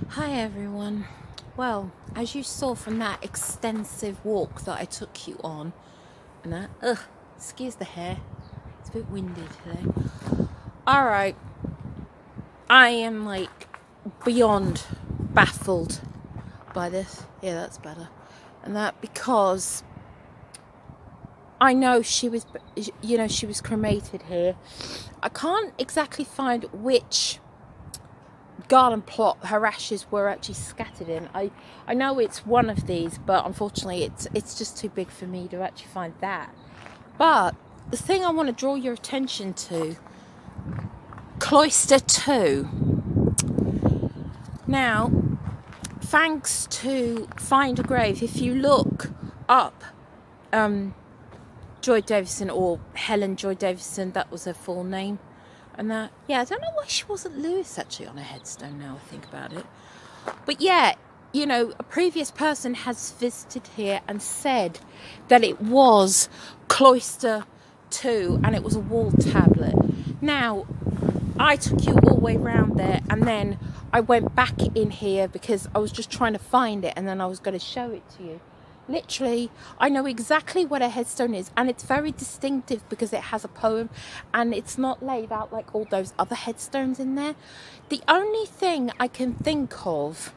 Hi everyone. Well, as you saw from that extensive walk that I took you on, and that, excuse the hair, it's a bit windy today. Alright, I am like beyond baffled by this. Yeah, that's better. And that because I know she was, she was cremated here. I can't exactly find which garden plot her ashes were actually scattered in. I know it's one of these, but unfortunately it's just too big for me to actually find that. But the thing I want to draw your attention to, Cloister 2. Now, thanks to Find a Grave, if you look up Joy Davidman, or Helen Joy Davidman, that was her full name. And that, yeah, I don't know why she wasn't Lewis actually on her headstone now I think about it. But yeah, a previous person has visited here and said that it was Cloister 2 and it was a wall tablet. Now, I took you all the way around there and then I went back in here because I was just trying to find it and then I was going to show it to you. Literally, I know exactly what a headstone is, and it's very distinctive because it has a poem and it's not laid out like all those other headstones in there. The only thing I can think of,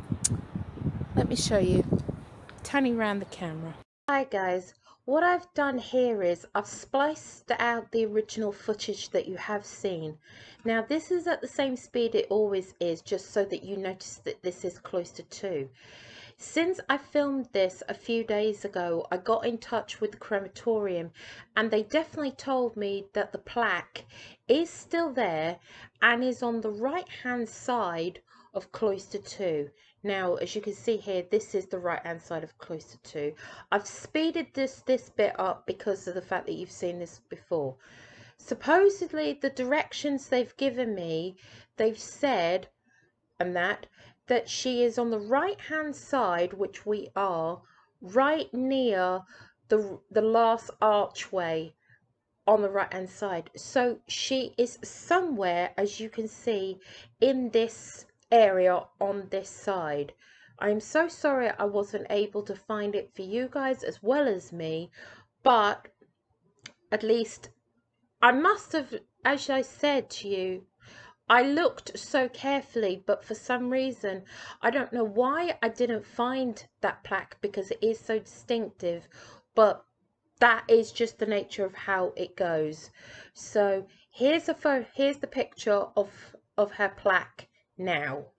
let me show you, turning around the camera. Hi guys, what I've done here is I've spliced out the original footage that you have seen. Now this is at the same speed it always is, just so that you notice that this is Cloister 2. Since I filmed this a few days ago, I got in touch with the crematorium and they definitely told me that the plaque is still there and is on the right hand side of Cloister 2. Now, as you can see here, this is the right hand side of Cloister 2. I've speeded this bit up because of the fact that you've seen this before. Supposedly, the directions they've given me, they've said, and that she is on the right hand side, which we are, right near the last archway on the right hand side. So she is somewhere, as you can see, in this area on this side. I'm so sorry I wasn't able to find it for you guys as well as me, but at least I must have, as I said to you, I looked so carefully, but for some reason, I don't know why I didn't find that plaque because it is so distinctive, but that is just the nature of how it goes. So here's the picture of her plaque now.